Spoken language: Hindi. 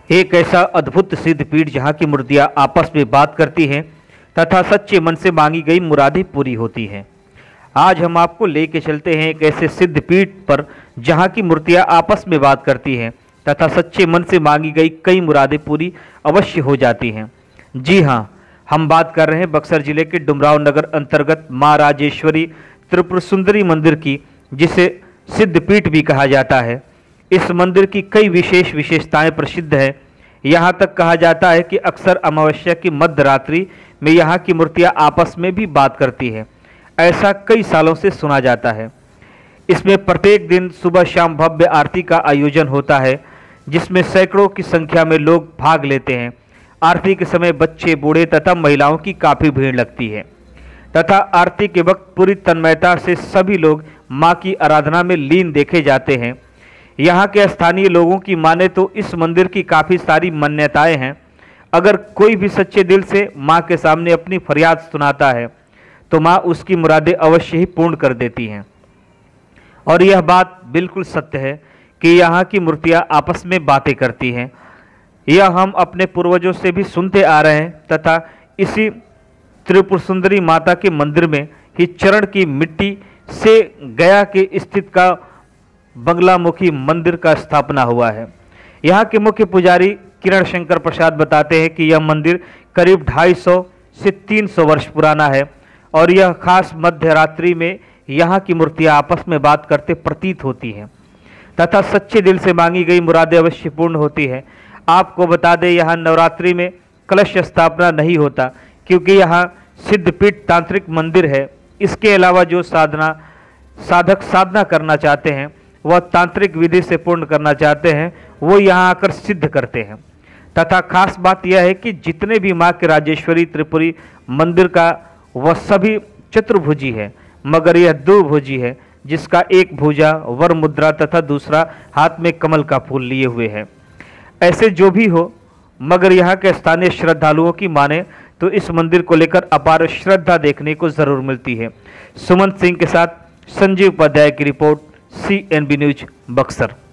एक ऐसा अद्भुत सिद्ध पीठ जहाँ की मूर्तियाँ आपस में बात करती हैं तथा सच्चे मन से मांगी गई मुरादें पूरी होती हैं। आज हम आपको लेके चलते हैं एक ऐसे सिद्ध पीठ पर जहाँ की मूर्तियाँ आपस में बात करती हैं तथा सच्चे मन से मांगी गई कई मुरादें पूरी अवश्य हो जाती हैं। जी हाँ, हम बात कर रहे हैं बक्सर जिले के डुमराव नगर अंतर्गत माँ राजेश्वरी त्रिपुर सुंदरी मंदिर की, जिसे सिद्ध पीठ भी कहा जाता है। इस मंदिर की कई विशेषताएं प्रसिद्ध है। यहाँ तक कहा जाता है कि अक्सर अमावस्या की मध्य रात्रि में यहाँ की मूर्तियाँ आपस में भी बात करती है। ऐसा कई सालों से सुना जाता है। इसमें प्रत्येक दिन सुबह शाम भव्य आरती का आयोजन होता है, जिसमें सैकड़ों की संख्या में लोग भाग लेते हैं। आरती के समय बच्चे, बूढ़े तथा महिलाओं की काफ़ी भीड़ लगती है तथा आरती के वक्त पूरी तन्मयता से सभी लोग माँ की आराधना में लीन देखे जाते हैं। यहाँ के स्थानीय लोगों की माने तो इस मंदिर की काफ़ी सारी मान्यताएं हैं। अगर कोई भी सच्चे दिल से माँ के सामने अपनी फरियाद सुनाता है तो माँ उसकी मुरादें अवश्य ही पूर्ण कर देती हैं। और यह बात बिल्कुल सत्य है कि यहाँ की मूर्तियाँ आपस में बातें करती हैं। यह हम अपने पूर्वजों से भी सुनते आ रहे हैं तथा इसी त्रिपुर सुंदरी माता के मंदिर में ही चरण की मिट्टी से गया के स्थित का बंगलामुखी मंदिर का स्थापना हुआ है। यहाँ के मुख्य पुजारी किरण शंकर प्रसाद बताते हैं कि यह मंदिर करीब 250 से 300 वर्ष पुराना है और यह खास मध्य रात्रि में यहाँ की मूर्तियाँ आपस में बात करते प्रतीत होती हैं तथा सच्चे दिल से मांगी गई मुरादें अवश्य पूर्ण होती है। आपको बता दें, यहाँ नवरात्रि में कलश स्थापना नहीं होता क्योंकि यहाँ सिद्धपीठ तांत्रिक मंदिर है। इसके अलावा जो साधक साधना करना चाहते हैं, वह तांत्रिक विधि से पूर्ण करना चाहते हैं, वो यहाँ आकर सिद्ध करते हैं। तथा खास बात यह है कि जितने भी माँ के राजेश्वरी त्रिपुरी मंदिर का वह सभी चतुर्भुजी है, मगर यह द्विभुजी है, जिसका एक भुजा वर मुद्रा तथा दूसरा हाथ में कमल का फूल लिए हुए है। ऐसे जो भी हो, मगर यहाँ के स्थानीय श्रद्धालुओं की माने तो इस मंदिर को लेकर अपार श्रद्धा देखने को जरूर मिलती है। सुमंत सिंह के साथ संजीव उपाध्याय की रिपोर्ट, CNB न्यूज बक्सर।